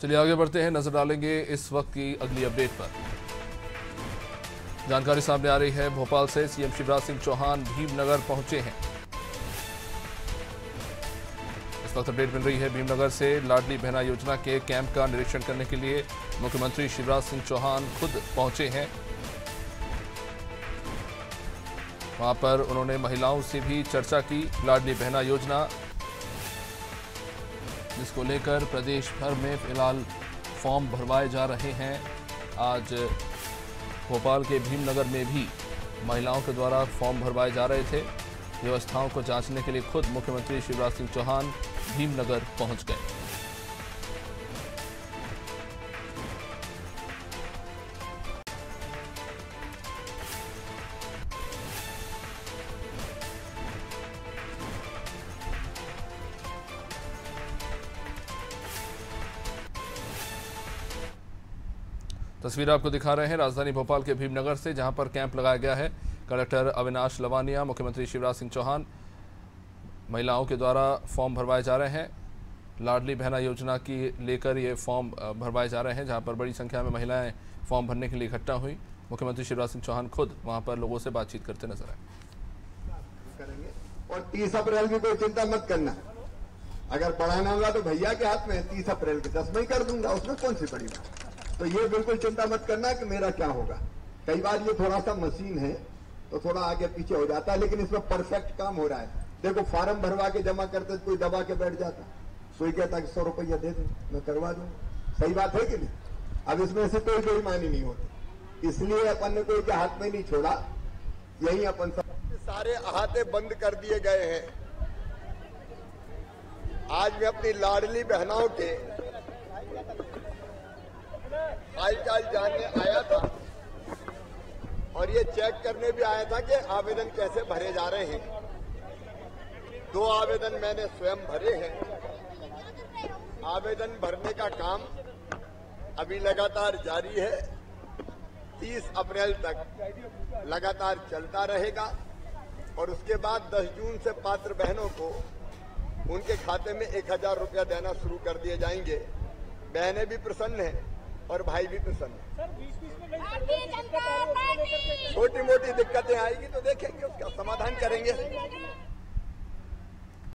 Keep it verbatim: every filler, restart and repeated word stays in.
चलिए आगे बढ़ते हैं, नजर डालेंगे इस वक्त की अगली अपडेट पर। जानकारी सामने आ रही है भोपाल से। सीएम शिवराज सिंह चौहान भीमनगर पहुंचे हैं। इस वक्त अपडेट मिल रही है भीमनगर से। लाडली बहना योजना के कैंप का निरीक्षण करने के लिए मुख्यमंत्री शिवराज सिंह चौहान खुद पहुंचे हैं। वहां पर उन्होंने महिलाओं से भी चर्चा की। लाडली बहना योजना जिसको लेकर प्रदेश भर में फिलहाल फॉर्म भरवाए जा रहे हैं। आज भोपाल के भीमनगर में भी महिलाओं के द्वारा फॉर्म भरवाए जा रहे थे। व्यवस्थाओं को जांचने के लिए खुद मुख्यमंत्री शिवराज सिंह चौहान भीमनगर पहुंच गए। तस्वीर आपको दिखा रहे हैं राजधानी भोपाल के भीमनगर से, जहां पर कैंप लगाया गया है। कलेक्टर अविनाश लवानिया, मुख्यमंत्री शिवराज सिंह चौहान, महिलाओं के द्वारा फॉर्म भरवाए जा रहे हैं। लाडली बहना योजना की लेकर ये फॉर्म भरवाए जा रहे हैं, जहां पर बड़ी संख्या में महिलाएं फॉर्म भरने के लिए इकट्ठा हुई। मुख्यमंत्री शिवराज सिंह चौहान खुद वहां पर लोगों से बातचीत करते नजर आए। और तीस अप्रैल की कोई चिंता मत करना, अगर बढ़ाना होगा तो भैया के हाथ में, तीस अप्रैल के दस में कर दूंगा, उसमें कौन सी बड़ी बात। तो ये बिल्कुल चिंता मत करना कि मेरा क्या होगा। कई बार ये थोड़ा सा मशीन है तो थोड़ा आगे पीछे हो जाता है, लेकिन इसमें परफेक्ट काम हो रहा है। देखो फॉर्म भरवा के जमा करते कोई दबा के बैठ जाता, कोई कहता कि सौ रुपया दे दो मैं करवा दूं। सही बात है कि नहीं? अब इसमें से कोई बेईमानी नहीं होती, इसलिए अपन ने कोई के हाथ में नहीं छोड़ा। यही अपन सब सारे अहाते बंद कर दिए गए हैं। आज मैं अपनी लाडली बहनाओं के हालचाल जानने आया था और ये चेक करने भी आया था कि आवेदन कैसे भरे जा रहे हैं। दो आवेदन मैंने स्वयं भरे हैं। आवेदन भरने का काम अभी लगातार जारी है। तीस अप्रैल तक लगातार चलता रहेगा और उसके बाद दस जून से पात्र बहनों को उनके खाते में एक हजार रुपया देना शुरू कर दिए जाएंगे। बहनें भी प्रसन्न हैं और भाई भी प्रसन्न है। छोटी मोटी दिक्कतें आएगी तो देखेंगे, उसका समाधान करेंगे।